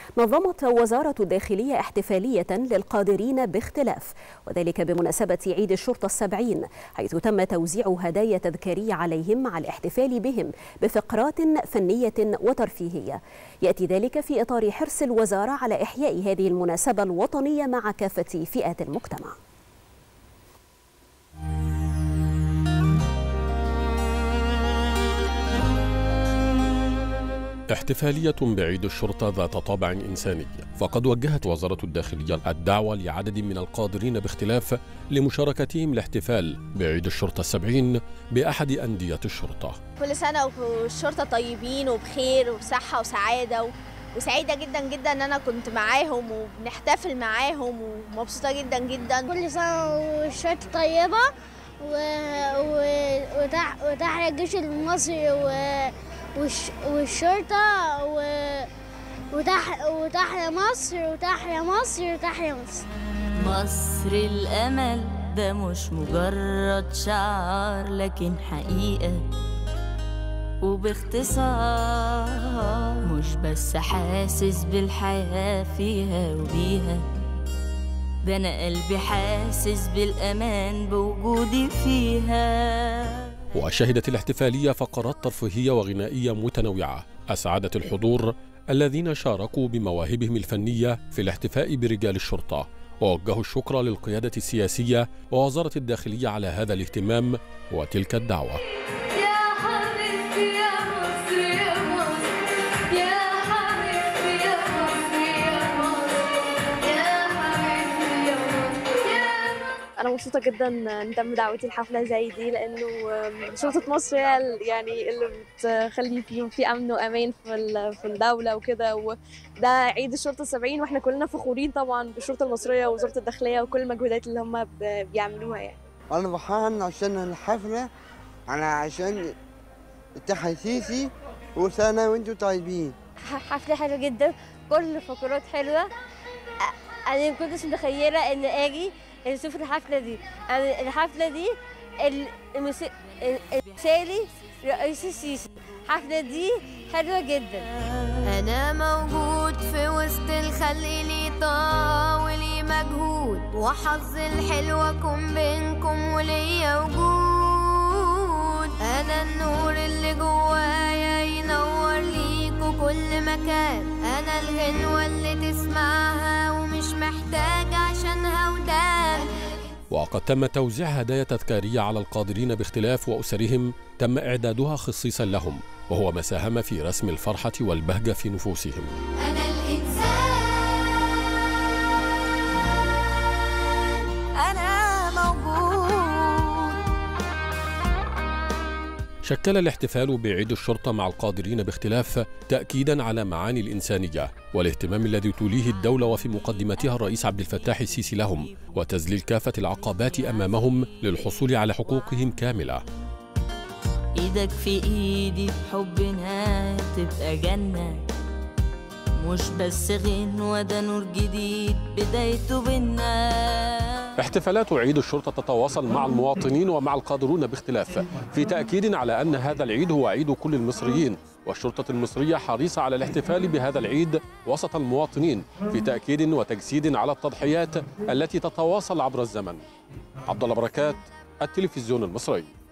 نظمت وزارة الداخلية احتفالية للقادرين باختلاف، وذلك بمناسبة عيد الشرطة 70، حيث تم توزيع هدايا تذكارية عليهم مع الاحتفال بهم بفقرات فنية وترفيهية. يأتي ذلك في إطار حرص الوزارة على إحياء هذه المناسبة الوطنية مع كافة فئات المجتمع. احتفالية بعيد الشرطة ذات طابع إنساني، فقد وجهت وزارة الداخلية الدعوة لعدد من القادرين باختلاف لمشاركتهم الاحتفال بعيد الشرطة 70 بأحد أندية الشرطة. كل سنة والشرطة طيبين وبخير وبصحة وسعادة، وسعيدة جدا جدا ان انا كنت معاهم وبنحتفل معاهم ومبسوطة جدا جدا. كل سنة والشرطة طيبة وتحيا الجيش المصري والشرطة وتحيا مصر وتحيا مصر وتحيا مصر. مصر الأمل ده مش مجرد شعار لكن حقيقة، وباختصار مش بس حاسس بالحياة فيها وبيها، ده أنا قلبي حاسس بالأمان بوجودي فيها. وشهدت الاحتفالية فقرات ترفيهية وغنائية متنوعة أسعدت الحضور الذين شاركوا بمواهبهم الفنية في الاحتفاء برجال الشرطة، ووجهوا الشكر للقيادة السياسية ووزارة الداخلية على هذا الاهتمام وتلك الدعوة. أنا مبسوطة جدا إن تم دعوتي لحفلة زي دي، لأنه شرطة مصر هي يعني اللي بتخلي في أمن وأمان في الدولة وكده، وده عيد الشرطة 70 وإحنا كلنا فخورين طبعا بالشرطة المصرية ووزارة الداخلية وكل المجهودات اللي هم بيعملوها يعني. أنا فرحان عشان الحفلة، عشان التحسيسي وسنة وأنتم طيبين. حفلة حلوة جدا، كل الفقرات حلوة. أنا ما كنتش متخيلة إن أجي نشوف الحفلة دي. الحفلة دي المثالي رئيس السيسي. الحفلة دي حلوة جدا. أنا موجود في وسط الخلق لي طاقة ولي مجهود، وحظي الحلو أكون بينكم وليا وجود. أنا النور اللي جوايا ينور ليكوا كل مكان، أنا الغنوة اللي تسمعها ومش محتاجة عشانها ودان. وقد تم توزيع هدايا تذكارية على القادرين باختلاف وأسرهم تم إعدادها خصيصا لهم، وهو ما ساهم في رسم الفرحة والبهجة في نفوسهم. أنا الإنسان، أنا موجود. شكل الاحتفال بعيد الشرطة مع القادرين باختلاف تأكيدا على معاني الإنسانية والاهتمام الذي توليه الدولة وفي مقدمتها الرئيس عبد الفتاح السيسي لهم، وتذليل كافة العقبات أمامهم للحصول على حقوقهم كاملة. إيدك في إيدي بحبنا تبقى جنة، مش بس غنوة ده نور جديد بدايته بينا. احتفالات عيد الشرطة تتواصل مع المواطنين ومع القادرون باختلاف في تأكيد على أن هذا العيد هو عيد كل المصريين، والشرطة المصرية حريصة على الاحتفال بهذا العيد وسط المواطنين في تأكيد وتجسيد على التضحيات التي تتواصل عبر الزمن. عبد الله بركات، التلفزيون المصري.